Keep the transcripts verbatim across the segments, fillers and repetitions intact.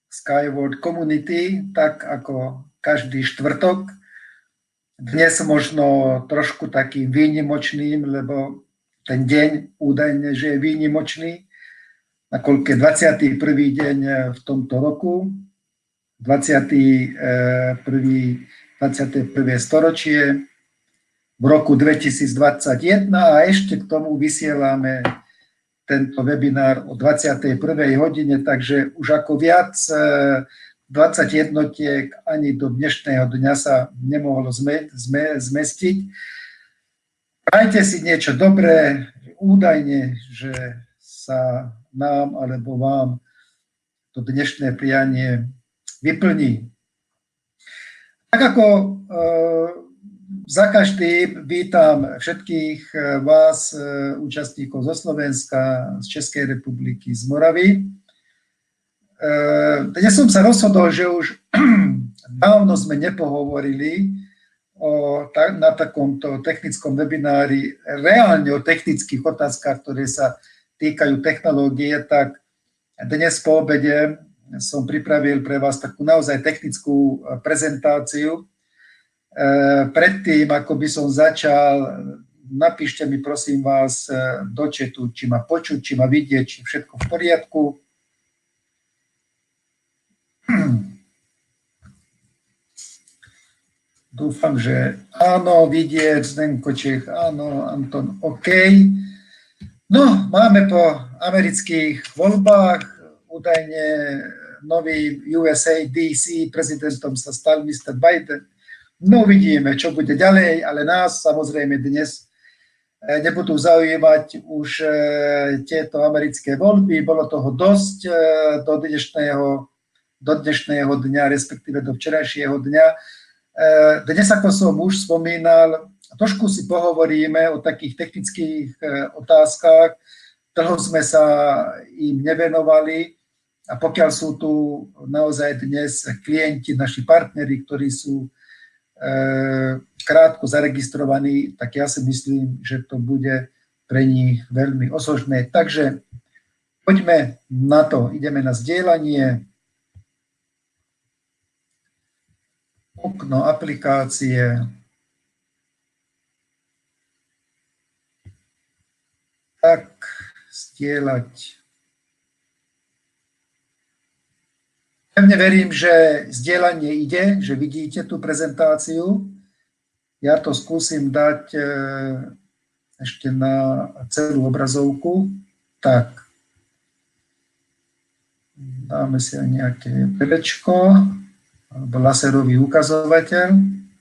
Skyward Community, tak ako každý štvrtok. Dnes možno trošku takým výnimočným, lebo ten deň údajne, že je výnimočný, nakoľko je dvadsiaty prvý deň v tomto roku, dvadsiate prvé storočie, v roku dvetisícdvadsaťjeden a ešte k tomu vysielame tento webinár o dvadsiatej prvej hodine, takže už ako viac dvadsať jednotiek ani do dnešného dňa sa nemohlo zme, zme, zmestiť. Prajte si niečo dobré, údajne, že sa nám alebo vám to dnešné prianie vyplní. Tak ako e, za každý vítam všetkých vás, e, účastníkov zo Slovenska, z Českej republiky, z Moravy. E, dnes som sa rozhodol, že už dávno sme nepohovorili o, ta, na takomto technickom webinári reálne o technických otázkach, ktoré sa týkajú technológie, tak dnes po obede som pripravil pre vás takú naozaj technickú prezentáciu. Predtým, ako by som začal, napíšte mi prosím vás do chatu, či ma počuť, či ma vidieť, či všetko v poriadku. Dúfam, že áno, vidieť, Zdenko Čech, áno, Anton, OK. No, máme po amerických voľbách, údajne nový U S A D C prezidentom sa stal mister Biden. No, vidíme, čo bude ďalej, ale nás samozrejme dnes nebudú zaujímať už tieto americké voľby. Bolo toho dosť do dnešného, do dnešného dňa, respektíve do včerajšieho dňa. Dnes, ako som už spomínal, trošku si pohovoríme o takých technických otázkach. Dlho sme sa im nevenovali a pokiaľ sú tu naozaj dnes klienti, naši partneri, ktorí sú e, krátko zaregistrovaní, tak ja si myslím, že to bude pre nich veľmi osožné. Takže poďme na to, ideme na zdieľanie. Okno aplikácie. Tak, zdieľať. Pevne verím, že zdieľanie ide, že vidíte tú prezentáciu. Ja to skúsim dať ešte na celú obrazovku. Tak. Dáme si aj nejaké pelečko alebo laserový ukazovateľ.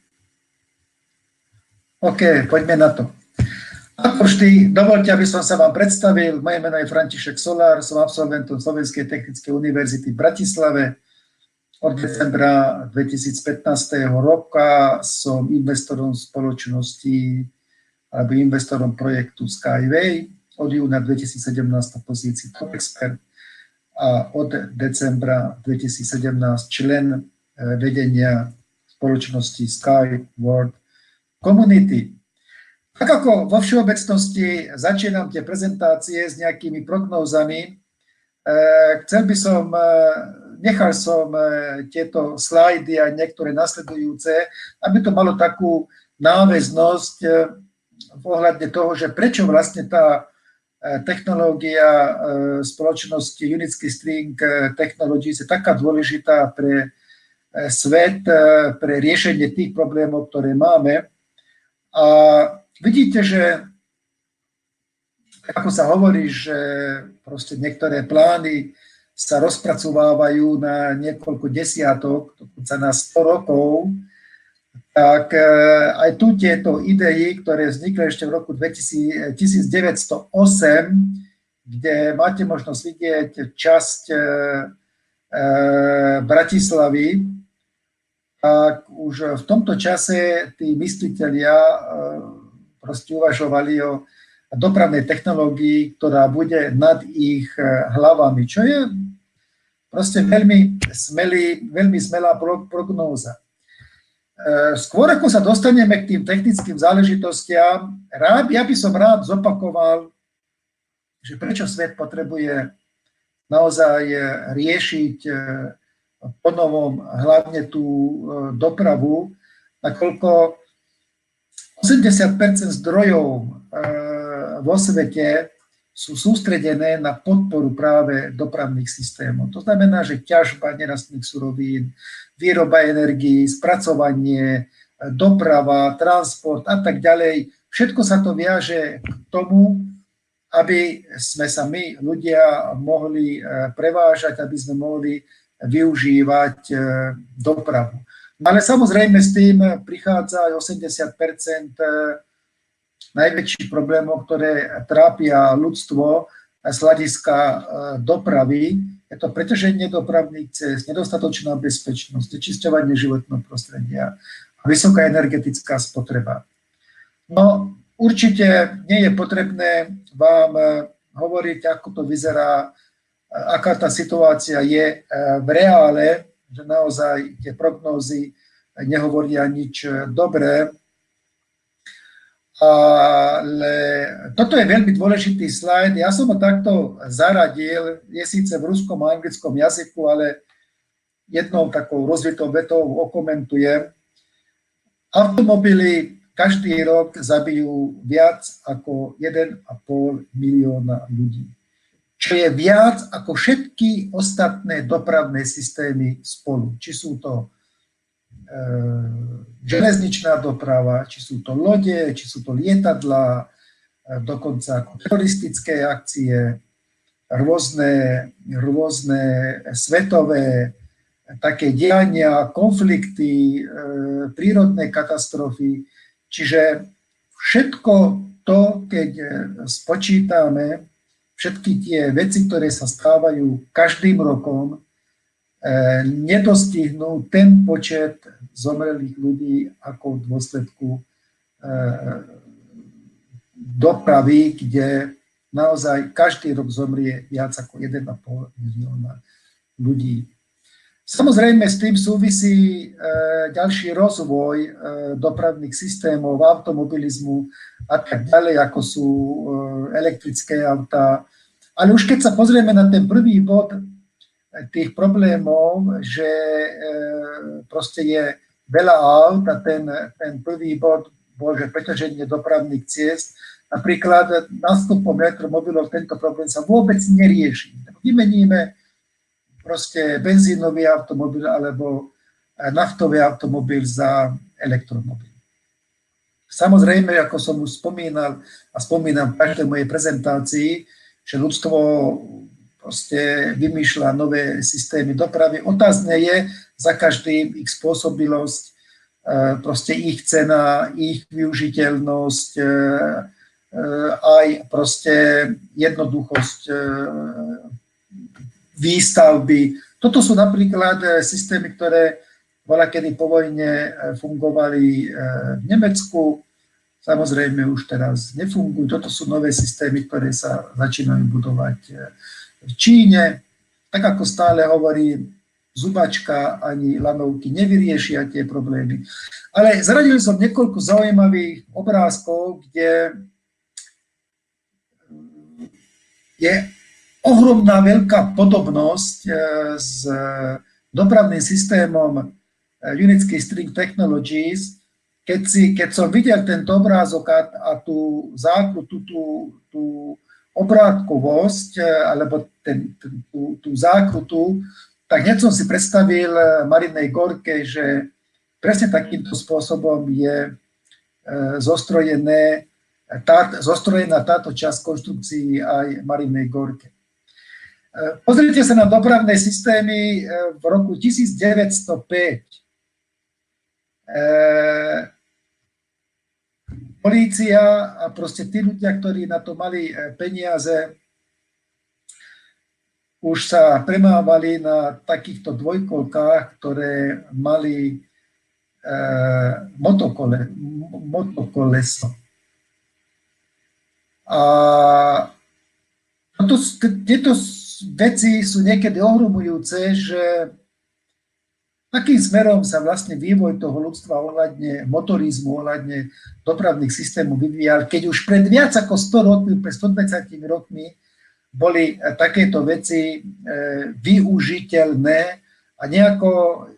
OK, poďme na to. Ako vždy, dovoľte, aby som sa vám predstavil. Moje meno je František Solár, som absolventom Slovenskej technickej univerzity v Bratislave. Od decembra dvetisícpätnásť roka som investorom spoločnosti alebo investorom projektu Skyway. Od júna dvetisícsedemnásť v pozícii top expert a od decembra dvetisícsedemnásť člen vedenia spoločnosti Skyward Community. Tak ako vo všeobecnosti začínam tie prezentácie s nejakými prognózami, chcel by som, nechal som tieto slajdy a niektoré nasledujúce, aby to malo takú náväznosť v ohľadne toho, že prečo vlastne tá technológia spoločnosti Unitsky String Technologies je taká dôležitá pre svet, pre riešenie tých problémov, ktoré máme. A vidíte, že ako sa hovorí, že proste niektoré plány sa rozpracovávajú na niekoľko desiatok, dokonca na sto rokov, tak aj tu tieto idei, ktoré vznikli ešte v roku tisícdeväťstoosem, kde máte možnosť vidieť časť Bratislavy, tak už v tomto čase tí myslitelia proste uvažovali o dopravnej technológii, ktorá bude nad ich hlavami, čo je proste veľmi smelý, veľmi smelá prognóza. Skôr ako sa dostaneme k tým technickým záležitostiam, rád, ja by som rád zopakoval, že prečo svet potrebuje naozaj riešiť ponovom hlavne tú dopravu, nakoľko osemdesiat percent zdrojov vo svete sú sústredené na podporu práve dopravných systémov. To znamená, že ťažba nerastných surovín, výroba energií, spracovanie, doprava, transport a tak ďalej. Všetko sa to viaže k tomu, aby sme sa my, ľudia, mohli prevážať, aby sme mohli využívať dopravu. Ale samozrejme s tým prichádza aj osemdesiat percent najväčších problémov, ktoré trápia ľudstvo z hľadiska dopravy. Je to preťaženie dopravných cest, nedostatočná bezpečnosť, znečisťovanie životného prostredia a vysoká energetická spotreba. No určite nie je potrebné vám hovoriť, ako to vyzerá, aká tá situácia je v reále, že naozaj tie prognózy nehovoria nič dobré. Ale toto je veľmi dôležitý slajd. Ja som ho takto zaradil, je síce v ruskom a anglickom jazyku, ale jednou takou rozvitou vetou okomentujem. Automobily každý rok zabijú viac ako jeden a pol milióna ľudí, čo je viac ako všetky ostatné dopravné systémy spolu. Či sú to e, železničná doprava, či sú to lode, či sú to lietadlá, e, dokonca ako teroristické akcie, rôzne, rôzne svetové také diania, konflikty, e, prírodné katastrofy. Čiže všetko to, keď spočítame, všetky tie veci, ktoré sa stávajú každým rokom, nedostihnú ten počet zomrelých ľudí ako v dôsledku dopravy, kde naozaj každý rok zomrie viac ako jeden a pol milióna ľudí. Samozrejme s tým súvisí ďalší rozvoj dopravných systémov, automobilizmu a tak ďalej, ako sú elektrické autá. Ale už keď sa pozrieme na ten prvý bod tých problémov, že proste je veľa aut a ten, ten prvý bod bol, že preťaženie dopravných ciest, napríklad nástupom elektromobilov tento problém sa vôbec nerieši. Vymeníme proste benzínový automobil alebo naftový automobil za elektromobil. Samozrejme, ako som už spomínal a spomínam v každej mojej prezentácii, že ľudstvo proste vymýšľa nové systémy dopravy. Otázne je za každým ich spôsobilosť, proste ich cena, ich využiteľnosť, aj proste jednoduchosť výstavby. Toto sú napríklad systémy, ktoré voľakedy po vojne fungovali v Nemecku, samozrejme už teraz nefungujú. Toto sú nové systémy, ktoré sa začínajú budovať v Číne. Tak ako stále hovorím, zubačka ani lanovky nevyriešia tie problémy. Ale zaradil som niekoľko zaujímavých obrázkov, kde je ohromná veľká podobnosť s dopravným systémom Unitsky String Technologies. Keď, si, keď som videl tento obrázok a, a tú zákrutu, tú, tú obrátkovosť, alebo ten, tú, tú zákrutu, tak hneď som si predstavil Marinej Gorke, že presne takýmto spôsobom je zostrojené, tá, zostrojená táto časť konštrukcií aj Marinej Gorke. Pozrite sa na dopravné systémy v roku tisícdeväťstopäť. E, polícia a proste tí ľudia, ktorí na to mali peniaze, už sa premávali na takýchto dvojkolkách, ktoré mali e, motokole, motokoleso. A toto, tieto veci sú niekedy ohromujúce, že akým smerom sa vlastne vývoj toho ľudstva ohľadne motorizmu, ohľadne dopravných systémov vyvíjal, keď už pred viac ako sto rokmi, pred stodvadsiatimi rokmi boli takéto veci využiteľné a nejako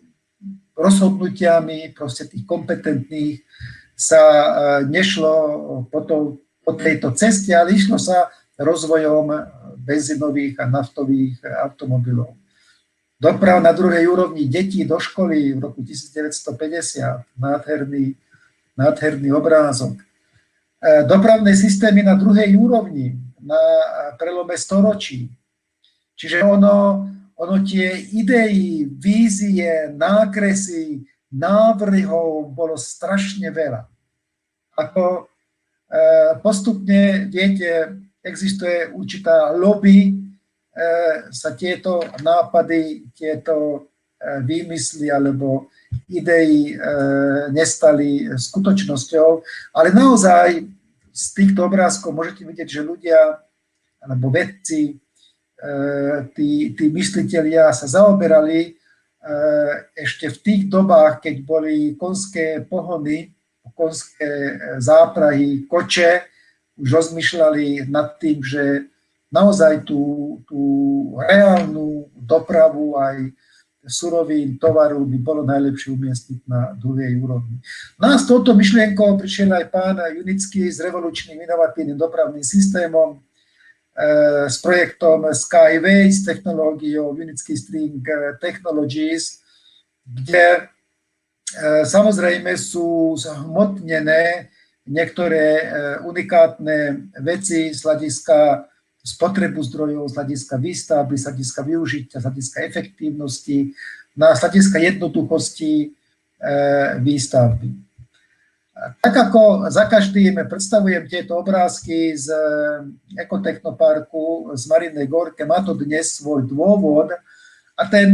rozhodnutiami proste tých kompetentných sa nešlo po, to, po tejto ceste, ale išlo sa rozvojom benzínových a naftových automobilov. Doprava na druhej úrovni detí do školy v roku devätnásťstopäťdesiat, nádherný, nádherný obrázok. Dopravné systémy na druhej úrovni, na prelome storočí. Čiže ono, ono tie idei, vízie, nákresy, návrhov bolo strašne veľa. Ako postupne, viete, existuje určitá lobby, sa tieto nápady, tieto výmysly alebo idei nestali skutočnosťou, ale naozaj z týchto obrázkov môžete vidieť, že ľudia alebo vedci, tí, tí myslitelia sa zaoberali ešte v tých dobách, keď boli konské pohony, konské záprahy, koče, už rozmýšľali nad tým, že naozaj tú, tú reálnu dopravu aj surovín, tovaru by bolo najlepšie umiestniť na druhej úrovni. No a s touto myšlienkou prišiel aj pán Junický s revolučným inovatívnym dopravným systémom, e, s projektom Skyway, s technológiou Unický String Technologies, kde e, samozrejme sú zhmotnené niektoré e, unikátne veci z hľadiska spotrebu zdrojov, z hľadiska výstavby, z hľadiska využitia, z hľadiska efektívnosti, na z hľadiska jednoduchosti e, výstavby. Tak ako za každým predstavujem tieto obrázky z Ekotechnoparku z Marinej Gorke, má to dnes svoj dôvod a ten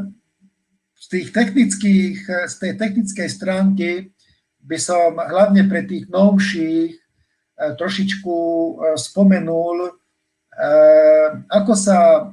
z, tých technických, z tej technickej stránky by som hlavne pre tých novších trošičku spomenul, ako sa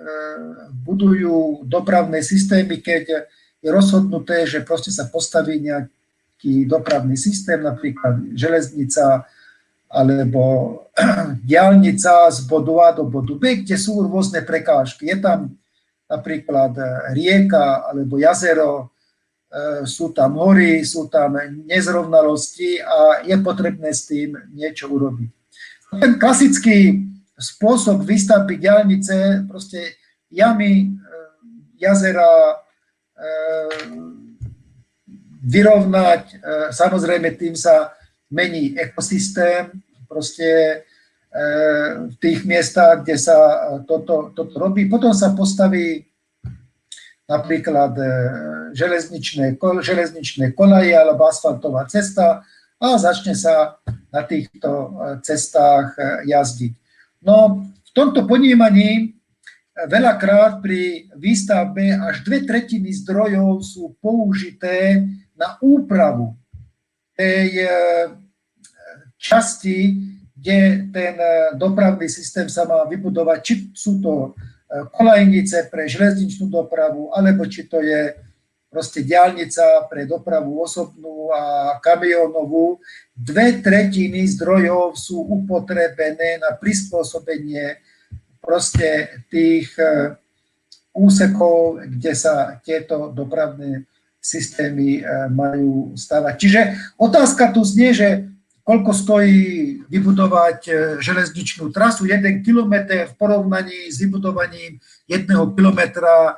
budujú dopravné systémy, keď je rozhodnuté, že proste sa postaví nejaký dopravný systém, napríklad železnica alebo diaľnica z bodu A do bodu B, kde sú rôzne prekážky. Je tam napríklad rieka alebo jazero, sú tam hory, sú tam nezrovnalosti a je potrebné s tým niečo urobiť. Ten klasický spôsob výstavby diaľnice, proste jamy, jazera vyrovnať, samozrejme tým sa mení ekosystém, proste v tých miestach, kde sa toto, toto robí. Potom sa postaví napríklad železničné, železničné kolaje alebo asfaltová cesta a začne sa na týchto cestách jazdiť. No, v tomto ponímaní veľakrát pri výstavbe až dve tretiny zdrojov sú použité na úpravu tej časti, kde ten dopravný systém sa má vybudovať, či sú to kolajnice pre železničnú dopravu, alebo či to je proste diaľnica pre dopravu osobnú a kamionovú. Dve tretiny zdrojov sú upotrebené na prispôsobenie proste tých úsekov, kde sa tieto dopravné systémy majú stavať. Čiže otázka tu znie, že koľko stojí vybudovať železničnú trasu, jeden kilometr v porovnaní s vybudovaním jedného kilometra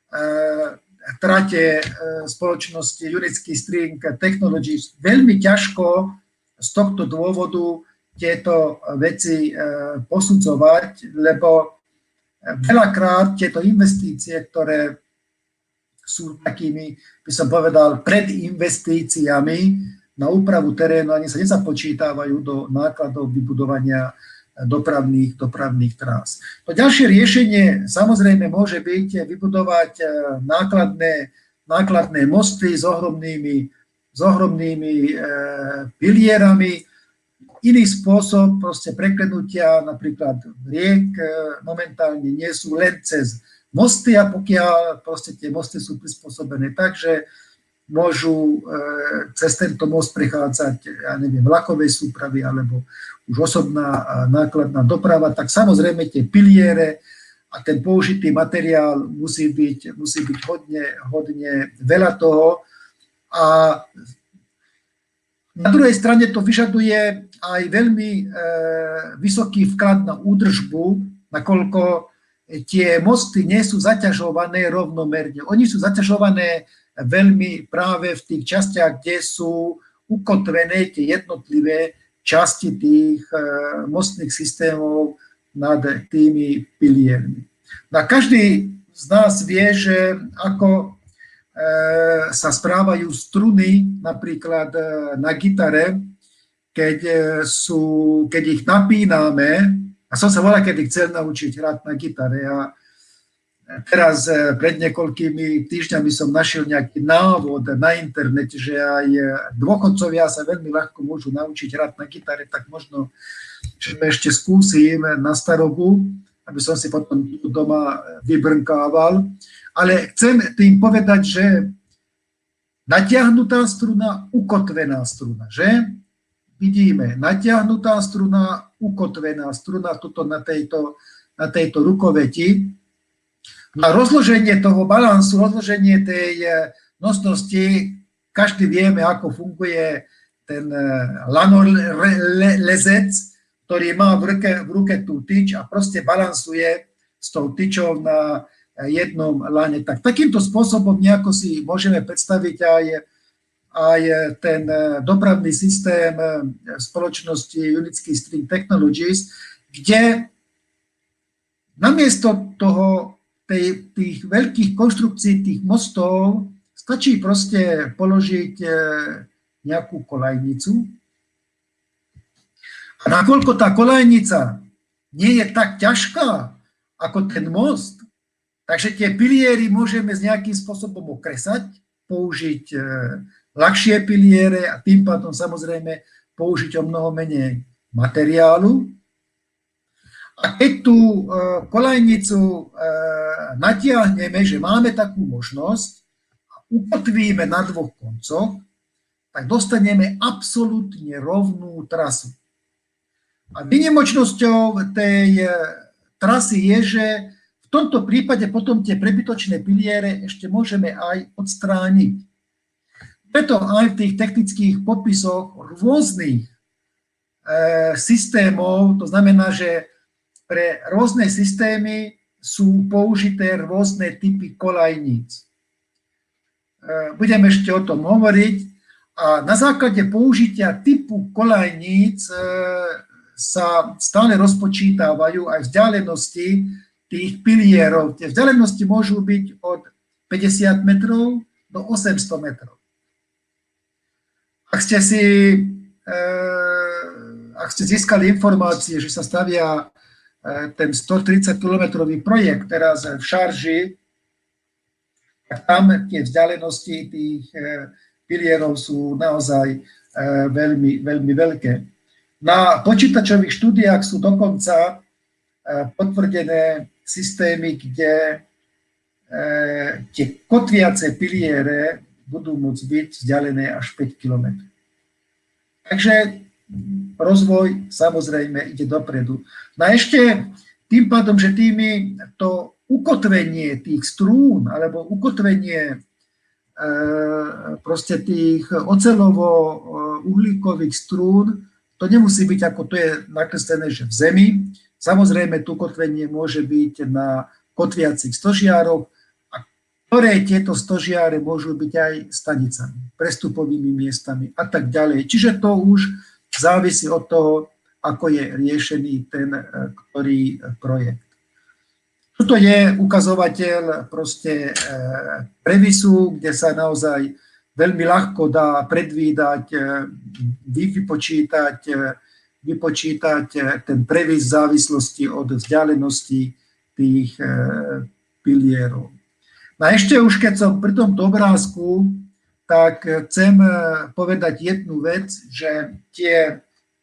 trate spoločnosti Unický String Technologies. Veľmi ťažko z tohto dôvodu tieto veci posudzovať, lebo veľakrát tieto investície, ktoré sú takými, by som povedal, predinvestíciami na úpravu terénu, ani sa nezapočítavajú do nákladov vybudovania dopravných, dopravných trás. To ďalšie riešenie samozrejme môže byť vybudovať nákladné, nákladné mosty s ohromnými, s ohromnými e, pilierami. Iný spôsob proste preklenutia napríklad riek e, momentálne nie sú len cez mosty, a pokiaľ proste tie mosty sú prispôsobené tak, že môžu e, cez tento most prechádzať, ja neviem, vlakové súpravy alebo už osobná nákladná doprava, tak samozrejme tie piliere a ten použitý materiál musí byť, musí byť hodne, hodne veľa toho. A na druhej strane to vyžaduje aj veľmi e, vysoký vklad na údržbu, nakoľko tie mosty nie sú zaťažované rovnomerne. Oni sú zaťažované veľmi práve v tých častiach, kde sú ukotvené tie jednotlivé časti tých e, mostných systémov nad tými piliermi. No každý z nás vie, že ako e, sa správajú struny napríklad e, na gitare, keď, e, sú, keď ich napíname. A som sa volá, kedy chcel naučiť hrať na gitare a teraz e, pred niekoľkými týždňami som našiel nejaký návod na internete, že aj dôchodcovia sa veľmi ľahko môžu naučiť hrať na gitare, tak možno že ešte skúsim na starobu, aby som si potom doma vybrnkával. Ale chcem tým povedať, že natiahnutá struna, ukotvená struna, že? Vidíme, natiahnutá struna, ukotvená struna, tuto na tejto, na tejto rukoveti. Na rozloženie toho balansu, rozloženie tej nosnosti, každý vieme, ako funguje ten lanorezec, ktorý má v ruke, v ruke tú tyč a proste balansuje s tou tyčou na jednom lane. Tak takýmto spôsobom nejako si môžeme predstaviť aj aj ten dopravný systém spoločnosti Unitsky String Technologies, kde namiesto toho, tej, tých veľkých konštrukcií tých mostov stačí proste položiť nejakú kolajnicu. A nakoľko tá kolajnica nie je tak ťažká ako ten most, takže tie piliery môžeme s nejakým spôsobom okresať, použiť ľahšie piliere a tým pádom samozrejme použiť o mnoho menej materiálu. A keď tú kolajnicu natiahneme, že máme takú možnosť a ukotvíme na dvoch koncoch, tak dostaneme absolútne rovnú trasu. A výnimočnosťou tej trasy je, že v tomto prípade potom tie prebytočné piliere ešte môžeme aj odstrániť. Preto aj v tých technických popisoch rôznych e, systémov, to znamená, že pre rôzne systémy sú použité rôzne typy kolajníc. E, budem ešte o tom hovoriť a na základe použitia typu kolajníc e, sa stále rozpočítavajú aj vzdialenosti tých pilierov. Tie vzdialenosti môžu byť od päťdesiat metrov do osemsto metrov. Ak ste si, ak ste získali informácie, že sa stavia ten stotridsať kilometrový projekt teraz v Šarži, tak tam tie vzdialenosti tých pilierov sú naozaj veľmi, veľmi veľké. Na počítačových štúdiách sú dokonca potvrdené systémy, kde tie kotviace piliere budú môcť byť vzdialené až päť kilometrov. Takže rozvoj samozrejme ide dopredu. No a ešte tým pádom, že tými to ukotvenie tých strún alebo ukotvenie e, proste tých oceľovo-uhlíkových strún, to nemusí byť ako to je nakreslené, že v zemi. Samozrejme, to ukotvenie môže byť na kotviacich stožiaroch, ktoré tieto stožiare môžu byť aj stanicami, prestupovými miestami a tak ďalej. Čiže to už závisí od toho, ako je riešený ten, ktorý projekt. Tuto je ukazovateľ proste previsu, kde sa naozaj veľmi ľahko dá predvídať, vypočítať, vypočítať ten previs v závislosti od vzdialenosti tých pilierov. No a ešte už, keď som pri tomto obrázku, tak chcem povedať jednu vec, že tie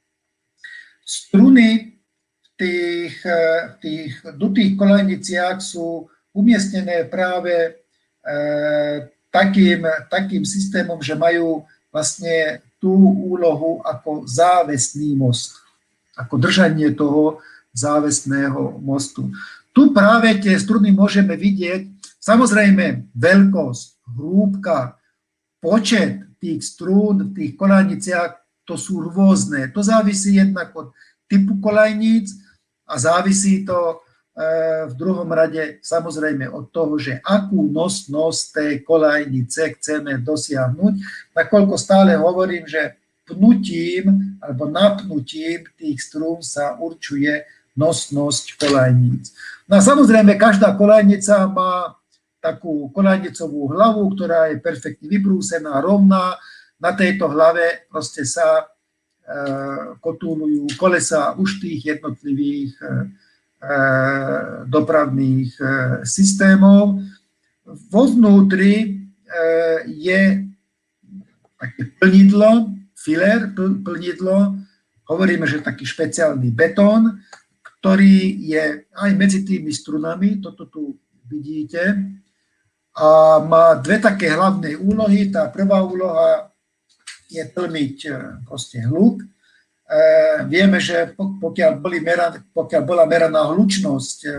struny v tých, tých dutých kolajniciach sú umiestnené práve e, takým, takým systémom, že majú vlastne tú úlohu ako závesný most, ako držanie toho závesného mostu. tu práve tie struny môžeme vidieť, samozrejme veľkosť, hrúbka, počet tých strún v tých kolajniciach, to sú rôzne. To závisí jednak od typu kolajníc a závisí to v druhom rade samozrejme od toho, že akú nosnosť tej kolajnice chceme dosiahnuť. Nakoľko stále hovorím, že pnutím alebo napnutím tých strún sa určuje nosnosť kolajníc. No a samozrejme, každá kolajnica má takú kolajnicovú hlavu, ktorá je perfektne vybrúsená, rovná. Na tejto hlave proste sa e, kotúlujú kolesa už tých jednotlivých e, dopravných e, systémov. Vo vnútri e, je také plnidlo, filer, pl, plnidlo, hovoríme, že taký špeciálny betón, ktorý je aj medzi tými strunami, toto tu vidíte, a má dve také hlavné úlohy. Tá prvá úloha je tlmiť proste hluk. E, vieme, že pokiaľ, boli meran, pokiaľ bola meraná hlučnosť e, e,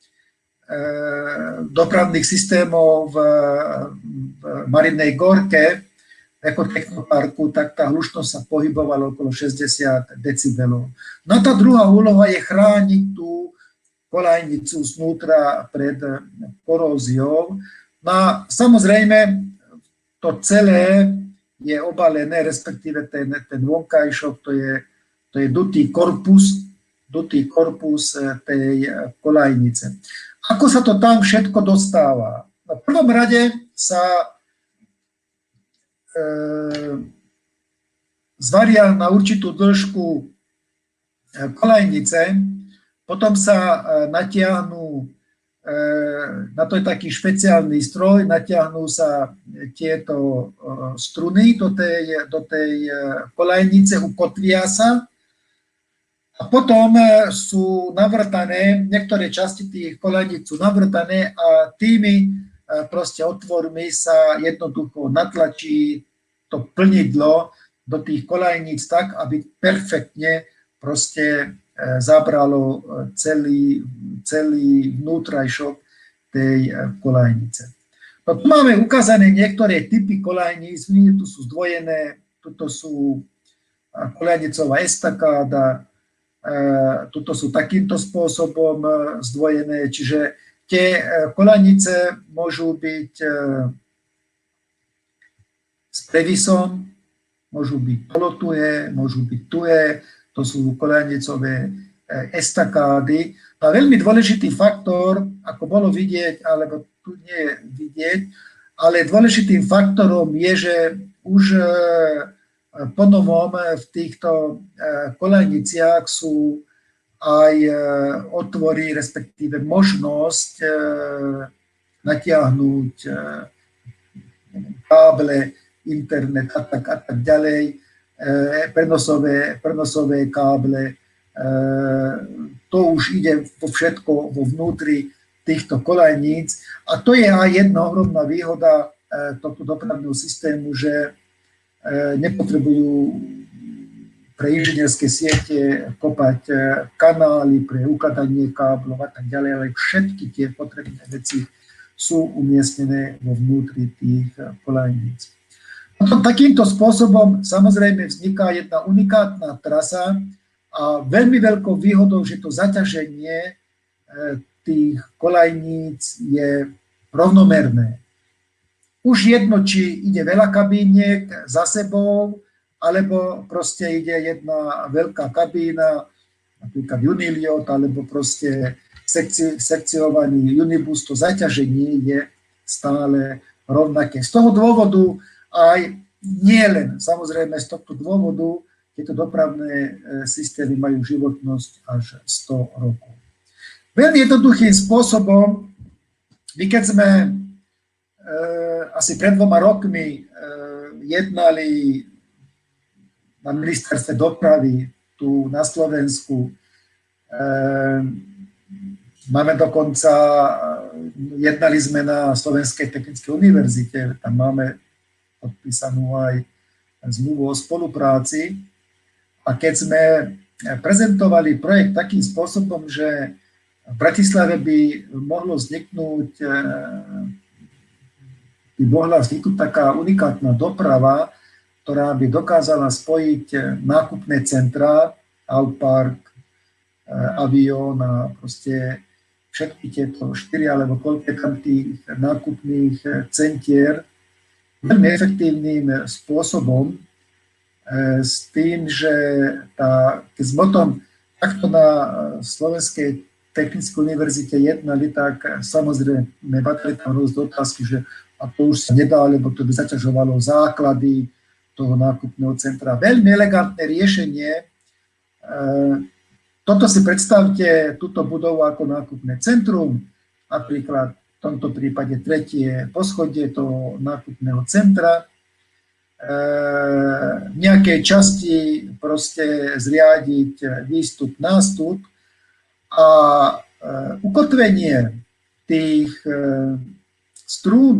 dopravných systémov v, v Marinej Gorke, ako technoparku, tak tá hlučnosť sa pohybovala okolo šesťdesiat decibelov. No a tá druhá úloha je chrániť tú kolajnicu znútra pred koróziou. No a samozrejme, to celé je obalené, respektíve ten, ten vonkajšok, to je, to je dutý korpus, dutý korpus tej kolajnice. Ako sa to tam všetko dostáva? No, v prvom rade sa e, zvaria na určitú dĺžku kolajnice, potom sa e, natiahnu, e, na to je taký špeciálny stroj, natiahnú sa tieto e, struny do tej, do tej kolajnice, ukotvia sa a potom sú navrtané, niektoré časti tých kolajnic sú navrtané a tými e, proste otvormi sa jednoducho natlačí to plnidlo do tých kolajníc tak, aby perfektne proste zabralo celý, celý vnútrajšok tej kolajnice. No, tu máme ukázané niektoré typy kolajníc, tu sú zdvojené, tuto sú kolajnicová estakáda, tuto sú takýmto spôsobom zdvojené, čiže tie kolajnice môžu byť s previsom, môžu byť polotuje, môžu byť tuje, to sú kolajnicové estakády. A veľmi dôležitý faktor, ako bolo vidieť, alebo tu nie je vidieť, ale dôležitým faktorom je, že už ponovom v týchto kolajniciach sú aj otvory, respektíve možnosť natiahnuť káble, internet a tak, a tak ďalej, prenosové, prenosové káble. To už ide vo všetko vo vnútri týchto kolajníc a to je aj jedna ohromná výhoda tohto dopravného systému, že nepotrebujú pre inžinierské siete kopať kanály pre ukladanie káblov a tak ďalej, ale všetky tie potrebné veci sú umiestnené vo vnútri tých kolajníc. Takýmto spôsobom samozrejme vzniká jedna unikátna trasa a veľmi veľkou výhodou, že to zaťaženie tých kolajníc je rovnomerné. Už jedno, či ide veľa kabíniek za sebou, alebo proste ide jedna veľká kabína, napríklad Uniliot, alebo proste sekci- sekciovaný Unibus, to zaťaženie je stále rovnaké. Z toho dôvodu aj nie len, samozrejme z tohto dôvodu, tieto dopravné systémy majú životnosť až sto rokov. Veľmi jednoduchým spôsobom, my keď sme e, asi pred dvoma rokmi e, jednali na ministerstve dopravy tu na Slovensku, e, máme dokonca, jednali sme na Slovenskej technickej univerzite, tam máme podpísanú aj zmluvu o spolupráci. A keď sme prezentovali projekt takým spôsobom, že V Bratislave by mohlo vzniknúť, by mohla vzniknúť taká unikátna doprava, ktorá by dokázala spojiť nákupné centrá, Alpark, Avion a proste všetky tieto štyri alebo koľko tam tých nákupných centier veľmi efektívnym spôsobom s tým, že tá, keď sme o tom takto na Slovenskej technickej univerzite jednali, tak samozrejme padli tam rôzne otázky, že a to už sa nedá, lebo to by zaťažovalo základy toho nákupného centra. Veľmi elegantné riešenie. Toto si predstavte, túto budovu ako nákupné centrum, napríklad v tomto prípade tretie poschodie toho nákupného centra. V nejakej časti proste zriadiť výstup, nástup a ukotvenie tých strún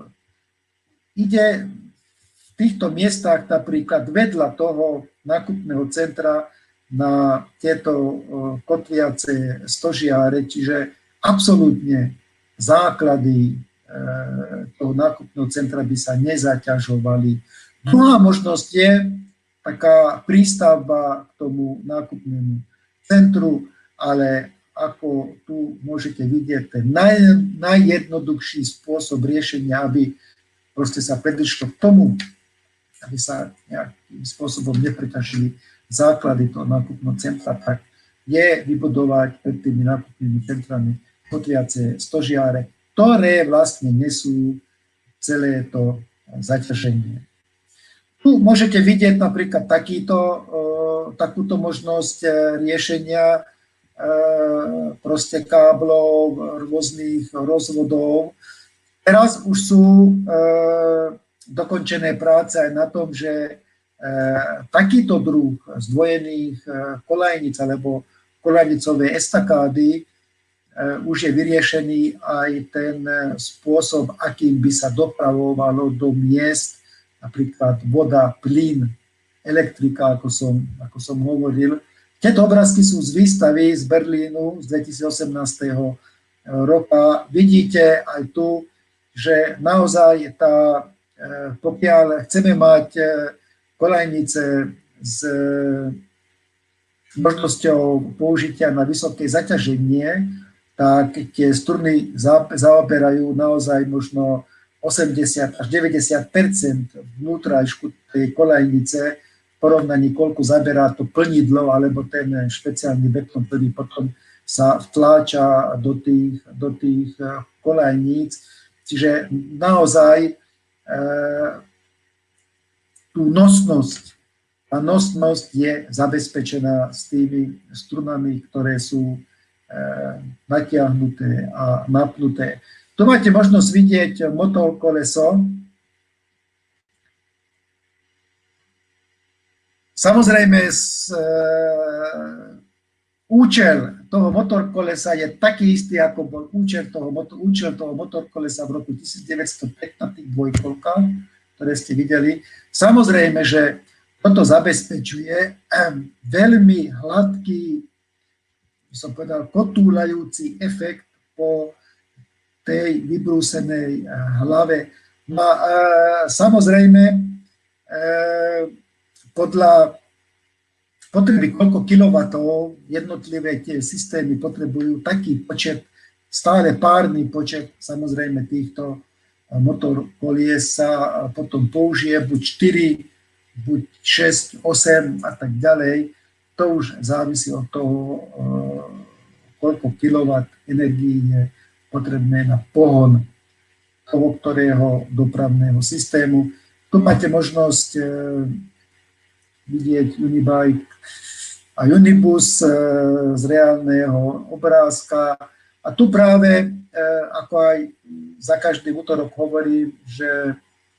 ide v týchto miestach napríklad vedľa toho nákupného centra na tieto kotviace stožiare, čiže absolútne základy toho nákupného centra by sa nezaťažovali. Druhá možnosť je taká prístavba k tomu nákupnému centru, ale ako tu môžete vidieť, ten naj, najjednoduchší spôsob riešenia, aby proste sa predišlo k tomu, aby sa nejakým spôsobom nepreťažili základy toho nákupného centra, tak je vybudovať pred tými nákupnými centrami kotviace stožiare, ktoré vlastne nesú celé to zaťaženie. Tu môžete vidieť napríklad takýto, takúto možnosť riešenia proste káblov, rôznych rozvodov. Teraz už sú dokončené práce aj na tom, že takýto druh zdvojených kolajnic alebo kolajnicové estakády už je vyriešený aj ten spôsob, akým by sa dopravovalo do miest, napríklad voda, plyn, elektrika, ako som, ako som hovoril. Tieto obrázky sú z výstavy z Berlínu z dvetisícosemnásteho roka. Vidíte aj tu, že naozaj tá, pokiaľ chceme mať kolajnice s možnosťou použitia na vysoké zaťaženie, tak tie struny zaoberajú naozaj možno osemdesiat až deväťdesiat percent vnútrašku tej kolajnice, v porovnaní, koľko zaberá to plnidlo alebo ten špeciálny betón, ktorý potom sa vtláča do tých, do tých kolajníc. Čiže naozaj e, tú nosnosť, tá nosnosť je zabezpečená s tými strunami, ktoré sú e, natiahnuté a napnuté. Tu máte možnosť vidieť motorkoleso. Samozrejme, z, e, účel toho motorkolesa je taký istý, ako bol účel toho, účel toho motorkolesa v roku devätnásťstopäť na tých dvojkolkách, ktoré ste videli. Samozrejme, že toto zabezpečuje veľmi hladký, som povedal, kotúľajúci efekt po tej vybrúsenej hlave. No a e, samozrejme, e, podľa potreby, koľko kilowatov jednotlivé tie systémy potrebujú, taký počet, stále párny počet samozrejme týchto motor kolies sa potom použije, buď štyri, buď šesť, osem a tak ďalej. To už závisí od toho, koľko kilowatt energií je potrebné na pohon toho, ktorého dopravného systému. Tu máte možnosť vidieť Unibike a Unibus z reálneho obrázka. A tu práve, ako aj za každý útorok hovorím, že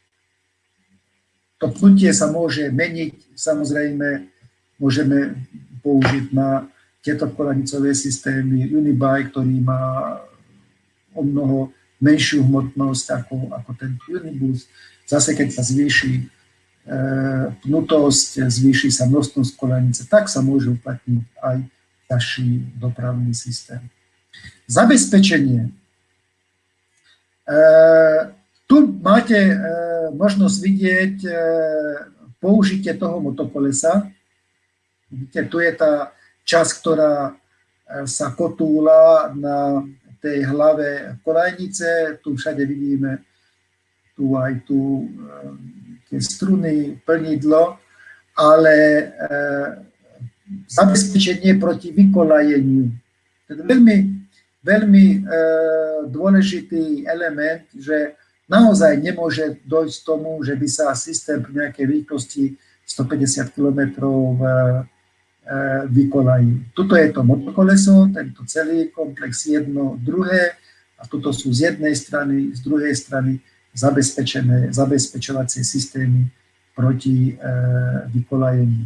to pnutie sa môže meniť. Samozrejme, môžeme použiť na tieto kolanicové systémy Unibike, ktorý má o mnoho menšiu hmotnosť ako, ako tento Unibus. Zase, keď sa zvýši pnutosť, zvýši sa nosnosť kolanice, tak sa môže uplatniť aj ťažší dopravný systém. Zabezpečenie. E, tu máte e, možnosť vidieť e, použitie toho motokolesa. Vidíte, tu je tá časť, ktorá e, sa kotúla na tej hlave kolajnice. Tu všade vidíme tu aj tu e, tie struny, plnidlo, ale e, zabezpečenie proti vykolajeniu. To je veľmi, veľmi e, dôležitý element, že naozaj nemôže dojsť k tomu, že by sa systém pri nejakej rýchlosti stopäťdesiat kilometrov e, e, vykolajil. Tuto je to motokoleso, tento celý komplex jedno, druhé, a tuto sú z jednej strany, z druhej strany zabezpečené, zabezpečovacie systémy proti e, vykolajeniu.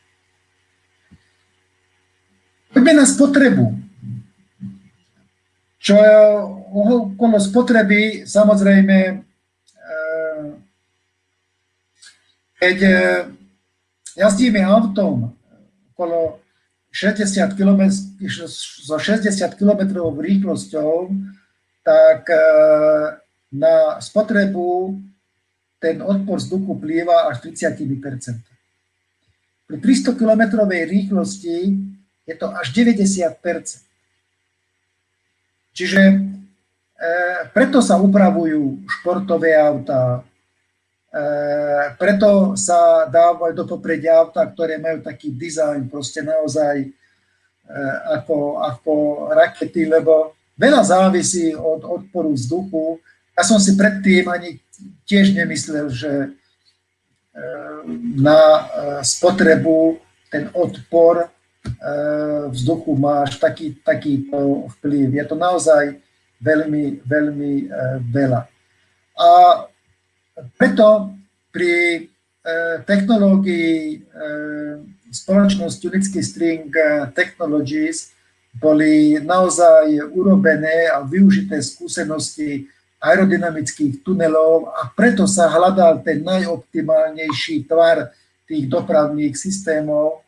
Poďme na spotrebu. Čo okolo spotreby, samozrejme, e, keď jazdíme autom okolo šesťdesiat kilometrov, so šesťdesiat kilometrov rýchlosťou, tak e, na spotrebu ten odpor vzduchu vplýva až tridsať percent. Pri tristokilometrovej rýchlosti je to až deväťdesiat percent. Čiže e, preto sa upravujú športové autá, e, preto sa dávajú do popredia autá, ktoré majú taký dizajn, proste naozaj e, ako, ako rakety, lebo veľa závisí od odporu vzduchu. Ja som si predtým ani tiež nemyslel, že na spotrebu ten odpor vzduchu má až taký, takýto vplyv. Je to naozaj veľmi, veľmi veľa. A preto pri technológii spoločnosti Unitsky String Technologies boli naozaj urobené a využité skúsenosti aerodynamických tunelov a preto sa hľadal ten najoptimálnejší tvar tých dopravných systémov.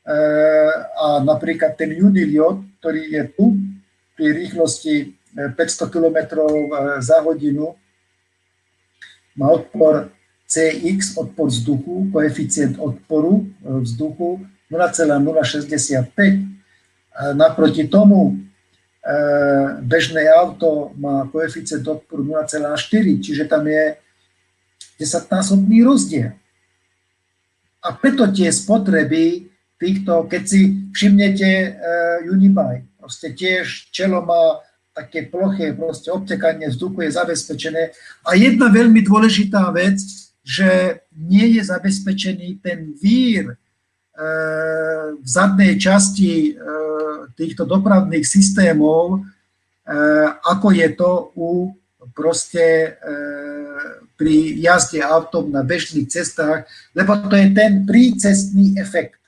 A napríklad ten Uniliot, ktorý je tu pri rýchlosti päťsto kilometrov za hodinu, má odpor cé iks, odpor vzduchu, koeficient odporu vzduchu nula celá nula šesťdesiatpäť. Naproti tomu bežné auto má koeficient odporu nula celá štyri, čiže tam je desaťnásobný rozdiel. A preto tie spotreby týchto, keď si všimnete uh, Unibike, proste tiež čelo má také ploché, proste obtekanie vzduchu je zabezpečené. A jedna veľmi dôležitá vec, že nie je zabezpečený ten vír uh, v zadnej časti uh, týchto dopravných systémov, ako je to u proste pri jazde autom na bežných cestách, lebo to je ten prícestný efekt.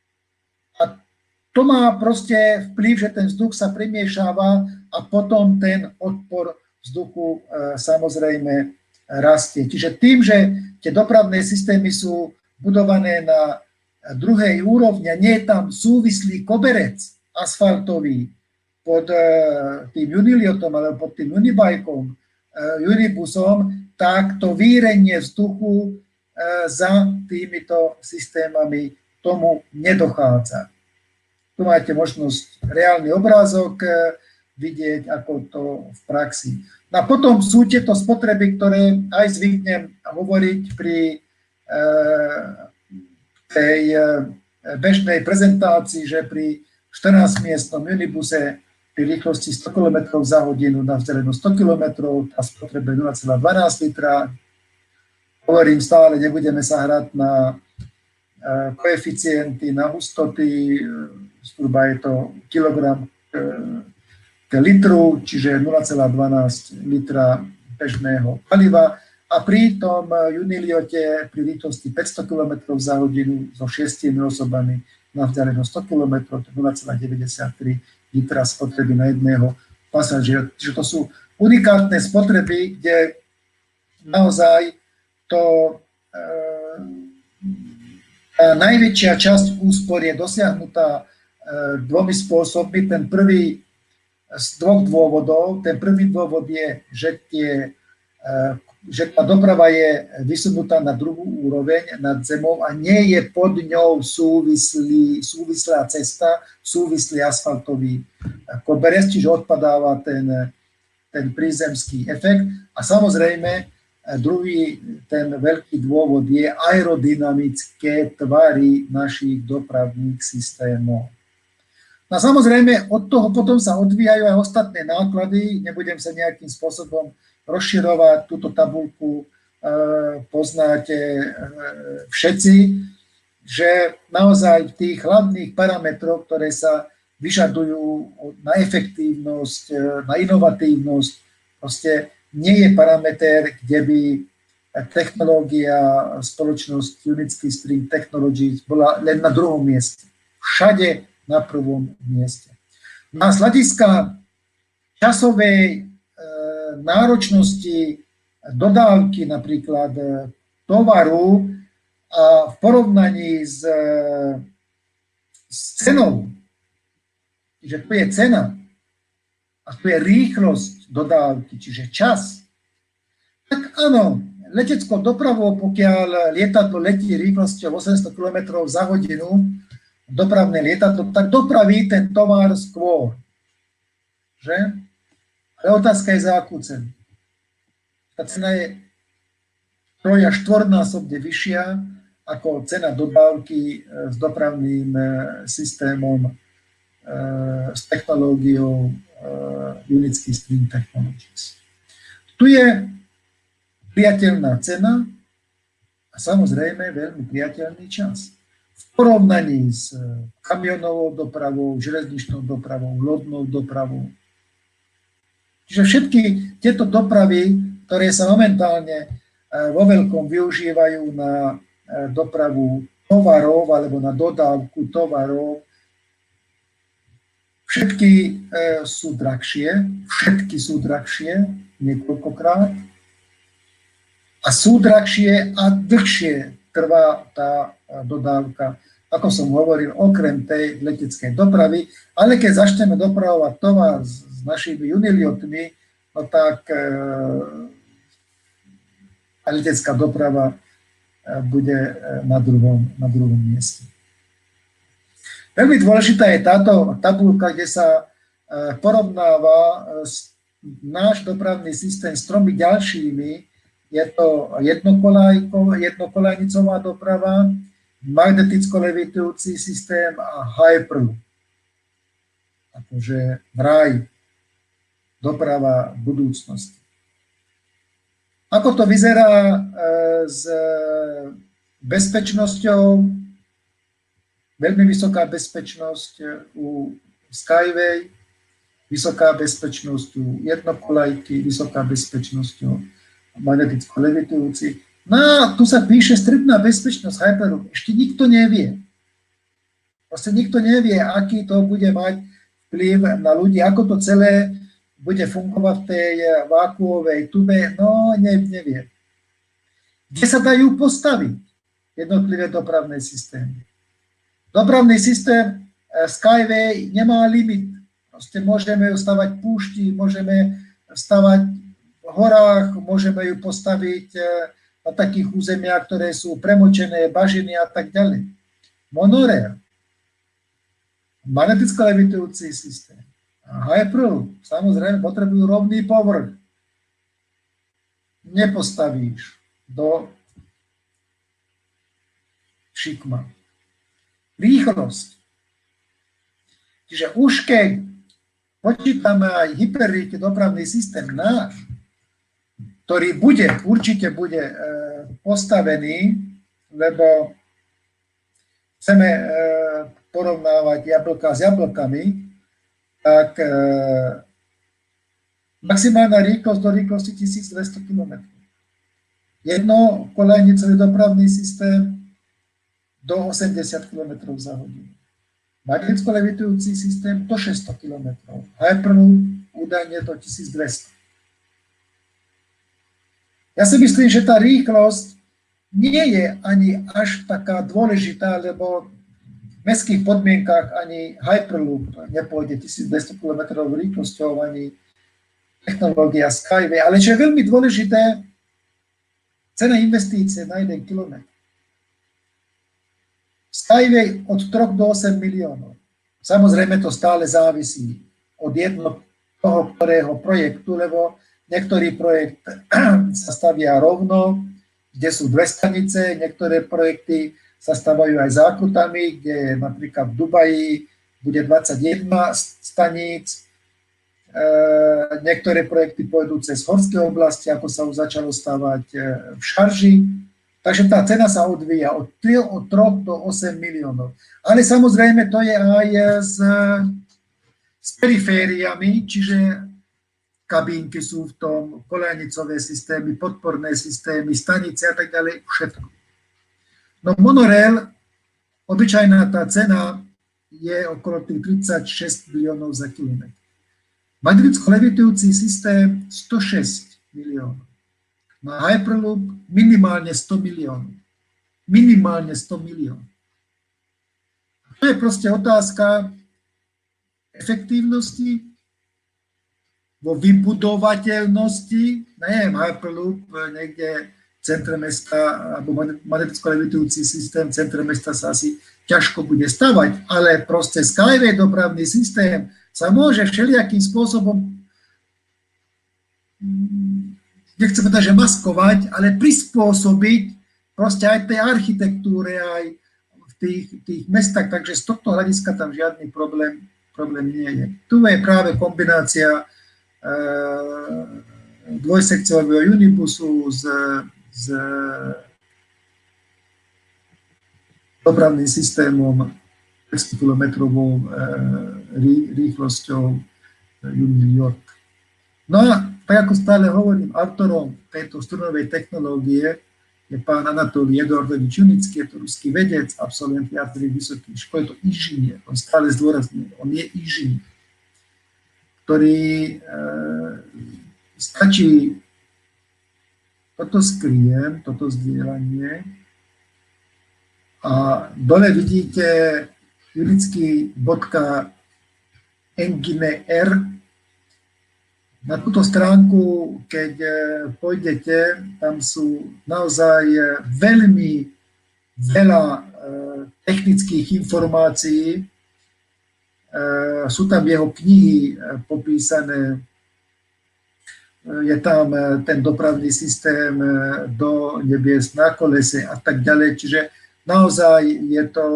A to má proste vplyv, že ten vzduch sa premiešáva a potom ten odpor vzduchu samozrejme rastie. Čiže tým, že tie dopravné systémy sú budované na druhej úrovni a nie je tam súvislý koberec asfaltový pod uh, tým Uniliotom alebo pod tým Unibajkom, uh, Unibusom, tak to vírenie vzduchu uh, za týmito systémami tomu nedochádza. Tu máte možnosť reálny obrázok uh, vidieť, ako to v praxi. No a potom sú tieto spotreby, ktoré aj zvyknem hovoriť pri uh, tej uh, bežnej prezentácii, že pri štrnásťmiestnom Unibuse pri rýchlosti sto kilometrov za hodinu na vzdialenosť sto kilometrov a spotrebe nula celá dvanásť litra. Hovorím stále, nebudeme sa hrať na koeficienty, na hustoty, zhruba je to kilogram k litru, čiže nula celá dvanásť litra bežného paliva. A pri tom Uniliote pri rýchlosti päťsto kilometrov za hodinu so šiestimi osobami na vzdialenosť sto kilometrov, to nula celá deväťdesiattri litra spotreby na jedného pasažiera. Čiže to sú unikátne spotreby, kde naozaj to e, najväčšia časť úspor je dosiahnutá e, dvomi spôsobmi. Ten prvý e, z dvoch dôvodov. Ten prvý dôvod je, že, tie, že tá doprava je vysunutá na druhú úroveň nad zemou a nie je pod ňou súvislý, súvislá cesta, súvislý asfaltový koberec, čiže odpadáva ten, ten prízemský efekt. A samozrejme, druhý ten veľký dôvod je aerodynamické tvary našich dopravných systémov. No samozrejme, od toho potom sa odvíjajú aj ostatné náklady. Nebudem sa nejakým spôsobom rozširovať. Túto tabuľku e, poznáte e, všetci, že naozaj v tých hlavných parametroch, ktoré sa vyžadujú na efektívnosť, e, na inovatívnosť, proste nie je parameter, kde by technológia spoločnosť Unitsky String Technologies bola len na druhom mieste. Všade na prvom mieste. Na z hľadiska časovej e, náročnosti dodávky napríklad e, tovaru a v porovnaní s, e, s cenou, že tu je cena a tu je rýchlosť dodávky, čiže čas, tak áno, leteckou dopravou, pokiaľ lietadlo letí rýchlosťou osemsto kilometrov za hodinu, dopravné lietadlo, tak dopraví ten tovar skôr. Že? Ale otázka je, za akú cenu. Tá cena je troj až štvornásobne vyššia ako cena dodávky s dopravným systémom, s technológiou Unitsky String Technologies. Tu je priateľná cena a samozrejme veľmi priateľný čas. V porovnaní s kamionovou dopravou, železničnou dopravou, lodnou dopravou. Čiže všetky tieto dopravy, ktoré sa momentálne vo veľkom využívajú na dopravu tovarov alebo na dodávku tovarov, všetky sú drahšie, všetky sú drahšie niekoľkokrát a sú drahšie a dlhšie trvá tá dodávka, ako som hovoril, okrem tej leteckej dopravy, ale keď začneme dopravovať tovar s, s našimi uniliotmi, no tak e, letecká doprava e, bude na druhom, na druhom mieste. Veľmi dôležitá je táto tabuľka, kde sa e, porovnáva e, náš dopravný systém s tromi ďalšími. Je to jednokolajnicová doprava, magneticko-levitujúci systém a Hyperloop. Akože vraj doprava budúcnosti. Ako to vyzerá s bezpečnosťou? Veľmi vysoká bezpečnosť u Skyway, vysoká bezpečnosť u jednokolajky, vysoká bezpečnosť u magneticko-levitujúci. No a tu sa píše stredná bezpečnosť Hyperloop. Ešte nikto nevie. Proste nikto nevie, aký to bude mať vplyv na ľudí, ako to celé bude fungovať v tej vákuovej tube. No, ne, nevie. Kde sa dajú postaviť jednotlivé dopravné systémy? Dopravný systém Skyway nemá limit. Proste môžeme ju stavať v púšti, môžeme stavať v horách, môžeme ju postaviť na takých územiach, ktoré sú premočené, bažiny a tak ďalej. Monorail, magneticko-levitujúci systém a Hyperloop, samozrejme, potrebujú rovný povrch. Nepostavíš do šikma. Rýchlosť. Čiže už keď počítame aj hyperrýchly dopravný systém náš, ktorý bude, určite bude e, postavený, lebo chceme e, porovnávať jablká s jablkami, tak e, maximálna rýchlosť do rýchlosti tisícdvesto kilometrov. Jednokolajnicový dopravný systém do osemdesiat kilometrov za hodinu. Magneticko-levitujúci systém do šesťsto kilometrov. Hyperloop údajne do tisícdvesto. Ja si myslím, že tá rýchlosť nie je ani až taká dôležitá, lebo mestských podmienkách ani Hyperloop nepôjde tisícdvesto kilometrov rýchlosťou, ani technológia Skyway. Ale čo je veľmi dôležité, cena investície na jeden kilometr. Skyway od troch do osem miliónov. Samozrejme to stále závisí od jedno toho, ktorého projektu, lebo niektorý projekt sa stavia rovno, kde sú dve stanice, niektoré projekty sa stavajú aj zákrutami, kde napríklad v Dubaji bude dvadsaťjeden staníc, e, niektoré projekty pôjdu cez horské oblasti, ako sa už začalo stavať v Šarži. Takže tá cena sa odvíja od troch do osem miliónov. Ale samozrejme to je aj s, s perifériami, čiže kabínky sú v tom, kolejnicové systémy, podporné systémy, stanice a tak ďalej, všetko. No monorail, obyčajná tá cena je okolo tých tridsaťšesť miliónov za kilometr. Magneticko-levitujúci systém sto šesť miliónov. Na Hyperloop minimálne sto miliónov. Minimálne sto miliónov. To je proste otázka efektívnosti, vo vybudovateľnosti, neviem, Hyperloop niekde v centre mesta, alebo magneticko-levitujúci systém v centre mesta sa asi ťažko bude stavať, ale proste Skyway dopravný systém sa môže všelijakým spôsobom, nechcem povedať, že maskovať, ale prispôsobiť proste aj tej architektúre, aj v tých, tých mestách, takže z tohto hľadiska tam žiadny problém, problém nie je. Tu je práve kombinácia e, dvojsekciového unibusu s, s dopravným systémom päťstokilometrovou e, rýchlosťou Uniliot. No a tak ako stále hovorím, autorom tejto strunovej technológie je pán Anatolij Eduardovič Junický, je to ruský vedec, absolvent viacerých vysokých škôl, je to inžinier, on stále zdôrazňuje, on je inžinier, ktorý e, stačí, toto skriem, toto zdieľanie a dole vidíte junický.engineer. Na túto stránku, keď pôjdete, tam sú naozaj veľmi veľa technických informácií. Sú tam jeho knihy popísané, je tam ten dopravný systém do nebies na kolese a tak ďalej. Čiže naozaj je to,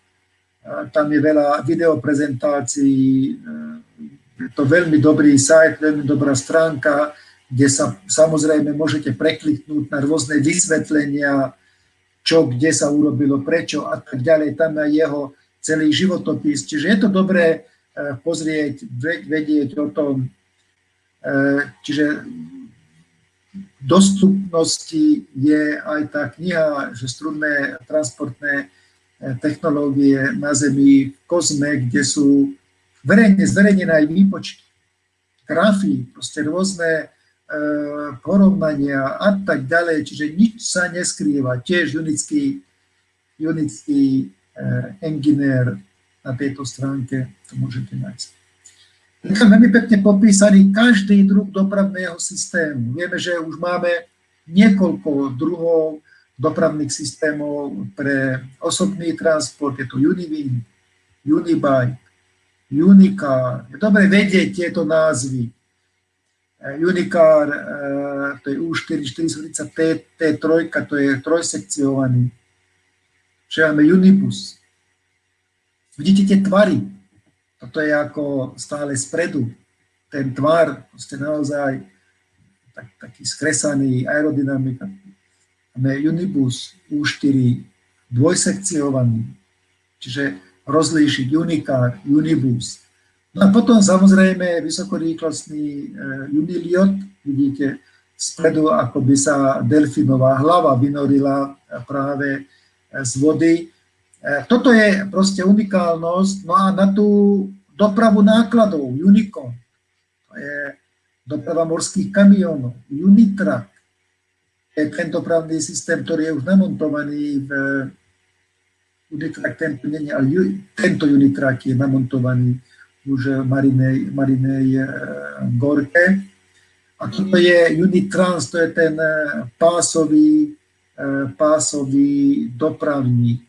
tam je veľa videoprezentácií, je to veľmi dobrý sajt, veľmi dobrá stránka, kde sa samozrejme môžete prekliknúť na rôzne vysvetlenia, čo, kde sa urobilo, prečo a tak ďalej. Tam je jeho celý životopis. Čiže je to dobré pozrieť, vedieť o tom. Čiže v dostupnosti je aj tá kniha, že strunné transportné technológie na Zemi v Kozme, kde sú verejne zverejnené aj výpočty, grafy, proste rôzne e, porovnania a tak ďalej, čiže nič sa neskrýva. Tiež Junický, Junický e, engineer na tejto stránke to môžete nájsť. Je tam veľmi pekne popísaný každý druh dopravného systému. Vieme, že už máme niekoľko druhov dopravných systémov pre osobný transport, je to Univin, Unibike, Unicar, je dobre vedieť tieto názvy. Unicar, to je U štyri štyristotridsať, T tri, to je trojsekciovaný. Čiže máme Unibus. Vidíte tie tvary, toto je ako stále spredu. Ten tvar, proste naozaj tak, taký skresaný, aerodynamika. Máme Unibus, U štyri, dvojsekciovaný. Čiže rozlíšiť Unicar, Unibus. No a potom samozrejme vysokorýchlostný Uniliot, vidíte spredu, ako by sa delfínová hlava vynorila práve z vody. Toto je proste unikálnosť. No a na tú dopravu nákladov, Unicon, to je doprava morských kamionov, Unitrack, je ten dopravný systém, ktorý je už namontovaný v Unitrak tento nie, ale ju, tento Unitrak je namontovaný už v Marinej, Marinej Gorke. A toto je Unitrans, to je ten pásový, pásový dopravník.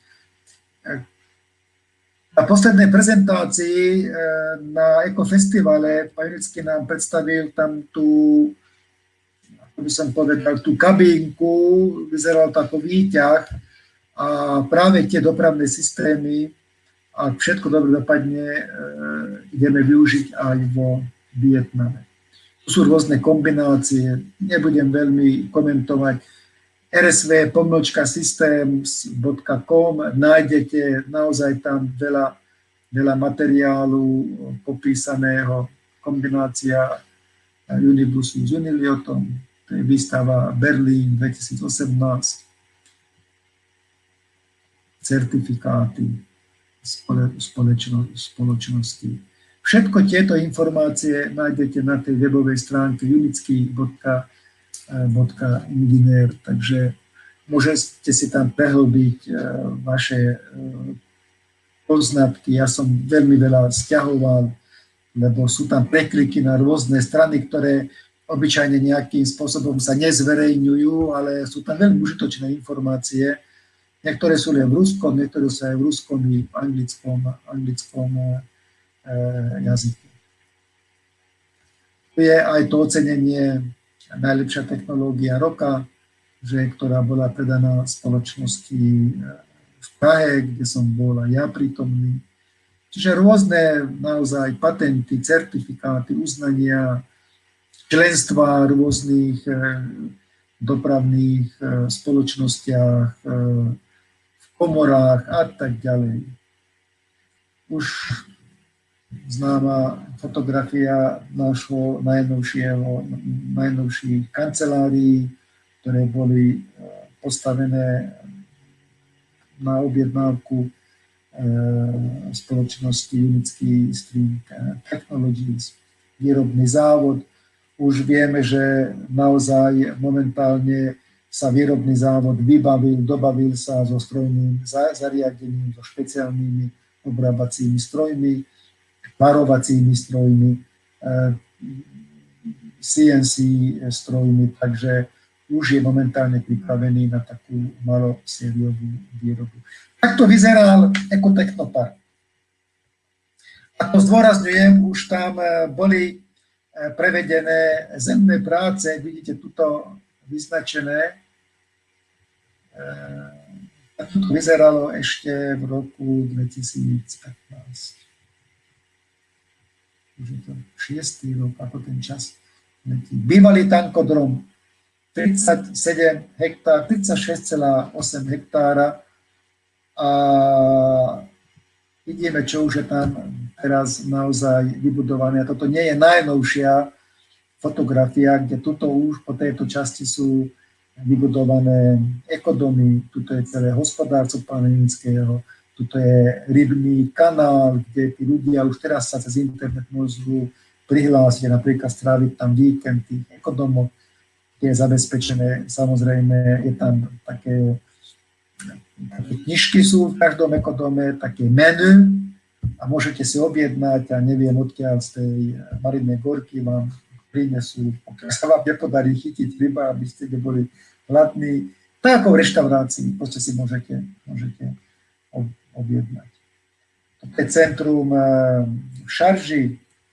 Na poslednej prezentácii na Ekofestivale pán Jurický nám predstavil tam tú, ako by som povedal, tú kabínku, vyzeral to ako výťah a práve tie dopravné systémy, ak všetko dobre dopadne, ideme využiť aj vo Vietname. Tu sú rôzne kombinácie, nebudem veľmi komentovať. er es vé pomlčka systems bodka com, nájdete naozaj tam veľa, veľa materiálu popísaného, kombinácia Unibusu s Uniliotom, to je výstava Berlín dvetisícosemnásť, certifikáty spoločno, spoločnosti. Všetko tieto informácie nájdete na tej webovej stránke unický bodka inžinier, takže môžete si tam prehlbiť vaše poznatky. Ja som veľmi veľa sťahoval, lebo sú tam prekliky na rôzne strany, ktoré obyčajne nejakým spôsobom sa nezverejňujú, ale sú tam veľmi užitočné informácie. Niektoré sú len v ruskom, niektoré sú aj v ruskom i v anglickom, anglickom jazyku. Tu je aj to ocenenie najlepšia technológia roka, že, ktorá bola predaná spoločnosti v Prahe, kde som bol aj ja prítomný. Čiže rôzne naozaj patenty, certifikáty, uznania, členstva v rôznych dopravných spoločnostiach, v komorách a tak ďalej. Už známa fotografia nášho najnovšieho, najnovších kancelárií, ktoré boli postavené na objednávku spoločnosti Unický String Technologies, výrobný závod. Už vieme, že naozaj momentálne sa výrobný závod vybavil, dobavil sa so strojným zariadením, so špeciálnymi obrábacími strojmi, varovacími strojmi, C N C strojmi, takže už je momentálne pripravený na takú malosériovú výrobu. Takto vyzeral Ekotechnopark. A to zdôrazňujem, už tam boli prevedené zemné práce, vidíte tuto vyznačené. A to vyzeralo ešte v roku dvetisícpätnásť. Už je to šiestý rok, ako ten čas letí. Bývalý tankodrom, tridsaťsedem hektár, tridsaťšesť celá osem hektára a vidíme, čo už je tam teraz naozaj vybudované. A toto nie je najnovšia fotografia, kde tuto už po tejto časti sú vybudované ekodomy, tuto je celé hospodárstvo pána Jurického, tuto je rybný kanál, kde tí ľudia už teraz sa cez internet môžu prihlásiť, napríklad stráviť tam víkend tých ekodomov, kde je zabezpečené, samozrejme, je tam také, také knižky sú v každom ekodome, také menu a môžete si objednať a neviem odkiaľ z tej Marinej Gorky vám prinesú, pokiaľ sa vám nepodarí chytiť ryba, aby ste neboli hladní, tak ako v reštaurácii, proste si môžete, môžete objednať. Toto je centrum v Šarži,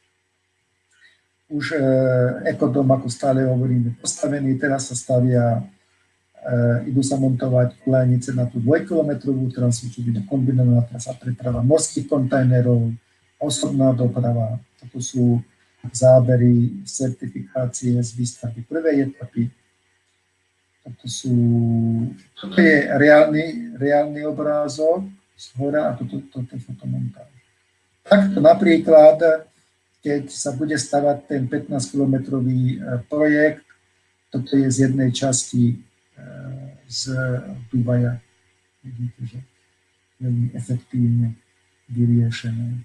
už ekodom, ako stále hovoríme, postavený, teraz sa stavia, idú sa montovať kolejnice na tú dvojkilometrovú trasu, čo bude kombinovaná trasa preprava morských kontajnerov, osobná doprava, toto sú zábery, certifikácie z výstavby prvej etapy. Toto, sú, toto je reálny, reálny obrázok z hora a toto, toto je fotomontáž. Takto napríklad, keď sa bude stavať ten pätnásťkilometrový projekt, toto je z jednej časti z Dubaja. Vidíte, že veľmi efektívne vyriešené.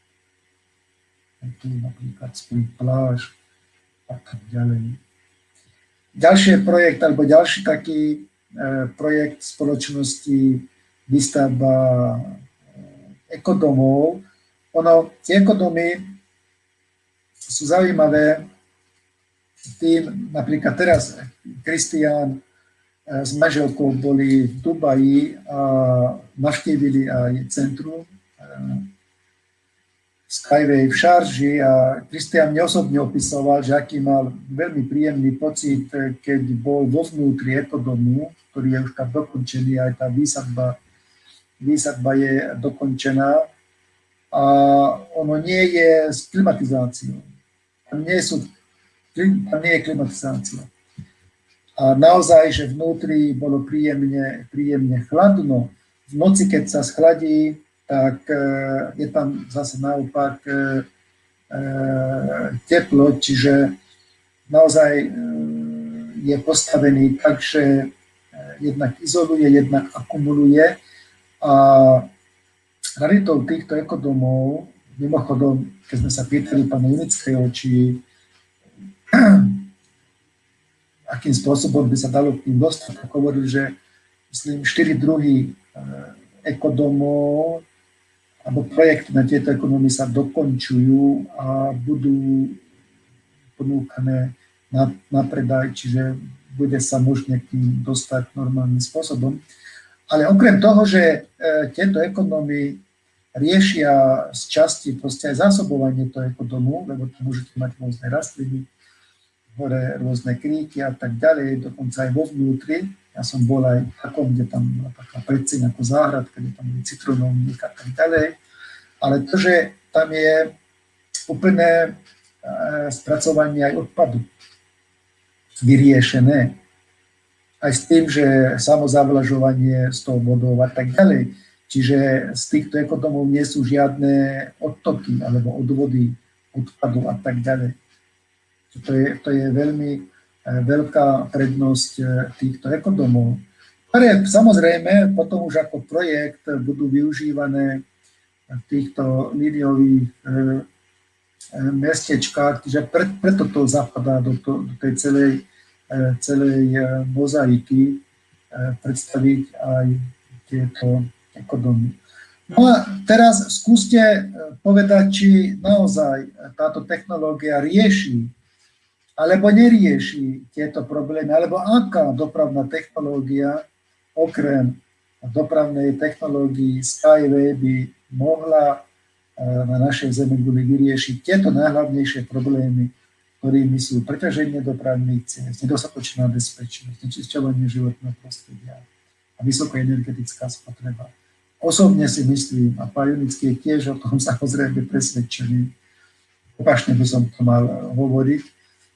Tu napríklad Split pláž a tak ďalej. Ďalší projekt, alebo ďalší taký e, projekt spoločnosti výstavba ekodomov. Ono, tie ekodomy sú zaujímavé tým, napríklad teraz Kristián s manželkou boli v Dubaji a navštívili aj centrum Skyway v Šarži a Kristián mne osobne opisoval, že aký mal veľmi príjemný pocit, keď bol vo vnútri ekodomu, ktorý je už tam dokončený, aj tá výsadba, výsadba je dokončená a ono nie je s klimatizáciou. Tam nie, sú, tam nie je klimatizácia. A naozaj, že vnútri bolo príjemne, príjemne chladno. V noci, keď sa schladí, tak je tam zase naopak teplo, čiže naozaj je postavený tak, že jednak izoluje, jednak akumuluje. A raritou týchto ekodomov, mimochodom, keď sme sa pýtali pána Junického, či akým spôsobom by sa dalo k tým dostať, tak hovoril, že myslím, štyri druhy ekodomov alebo projekty na tieto ekonomy sa dokončujú a budú ponúkané na, na predaj, čiže bude sa možné k tým dostať normálnym spôsobom. Ale okrem toho, že e, tieto ekonomy riešia z časti proste aj zásobovanie toho ekodomu, lebo tu môžete mať rôzne rastliny, hore rôzne kríky a tak ďalej, dokonca aj vo vnútri. Ja som bol aj v takom, kde tam bola taká predseň ako záhradka, kde tam boli citrónovník a tak ďalej. Ale to, že tam je úplné spracovanie aj odpadu vyriešené, aj s tým, že samozavlažovanie s tou vodou a tak ďalej. Čiže z týchto ekodomov nie sú žiadne odtoky alebo odvody odpadu a tak ďalej. To je, to je veľmi veľká prednosť týchto ekodomov, ktoré samozrejme potom už ako projekt budú využívané v týchto líniových mestečkách, že pre, preto to zapadá do, to, do tej celej, celej mozaiky predstaviť aj tieto ekodomy. No a teraz skúste povedať, či naozaj táto technológia rieši alebo nerieši tieto problémy, alebo aká dopravná technológia, okrem dopravnej technológii Skyway by mohla na našej Zemeguli vyriešiť tieto najhlavnejšie problémy, ktorými sú preťaženie dopravných ciest, nedostatočná bezpečnosť, znečisťovanie životného prostredia a vysokoenergetická spotreba. Osobne si myslím, a pán Junický je tiež o tom samozrejme presvedčený, opačne by som to mal hovoriť,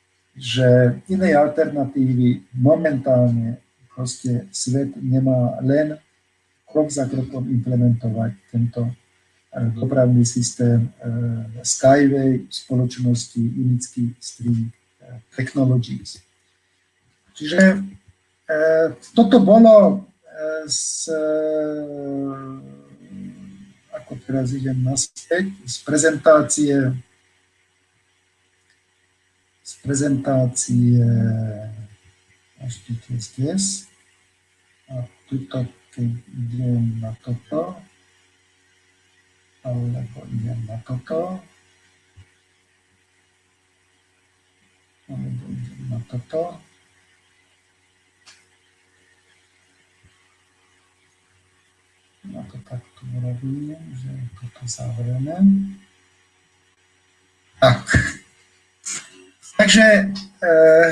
že inej alternatívy momentálne proste svet nemá, len krok za krokom implementovať tento dopravný systém Skyway spoločnosti Unický Stream Technologies. Čiže toto bolo z, ako teraz idem naspäť, z prezentácie z prezentácie ešte tiež a tuto, keď idem na toto, alebo idem na toto, alebo idem na toto, na to takto urobím, že toto zavrieme. Tak. Takže e,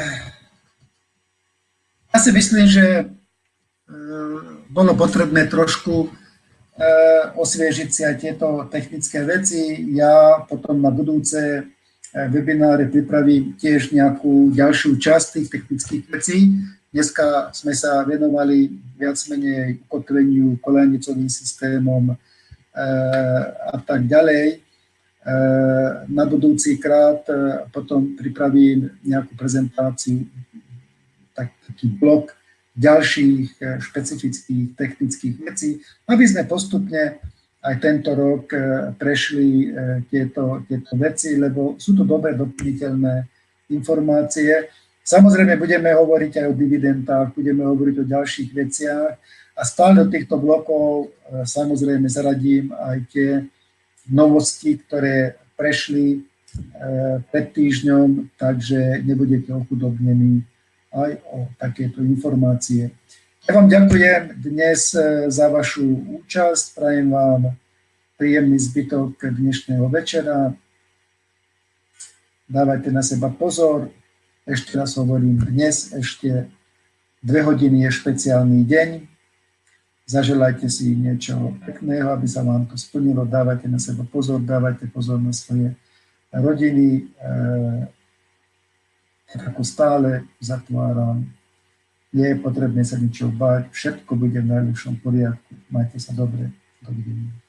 ja si myslím, že e, bolo potrebné trošku e, osviežiť si aj tieto technické veci. Ja potom na budúce webináre pripravím tiež nejakú ďalšiu časť tých technických vecí. Dneska sme sa venovali viac menej ukotveniu koľajnicovým systémom e, a tak ďalej. Na budúci krát potom pripravím nejakú prezentáciu, tak, taký blok ďalších špecifických technických vecí, aby sme postupne aj tento rok prešli tieto, tieto veci, lebo sú to dobre doplniteľné informácie. Samozrejme budeme hovoriť aj o dividendách, budeme hovoriť o ďalších veciach, A stále do týchto blokov samozrejme zaradím aj tie novosti, ktoré prešli pred týždňom, takže nebudete ochudobnení aj o takéto informácie. Ja vám ďakujem dnes za vašu účasť, prajem vám príjemný zbytok dnešného večera. Dávajte na seba pozor, ešte raz hovorím, dnes ešte dve hodiny je špeciálny deň. Zaželajte si niečo pekného, aby sa vám to splnilo, dávajte na seba pozor, dávajte pozor na svoje rodiny. E, ako stále zatváram, nie je potrebné sa ničoho báť, všetko bude v najlepšom poriadku. Majte sa dobre, dovidenia.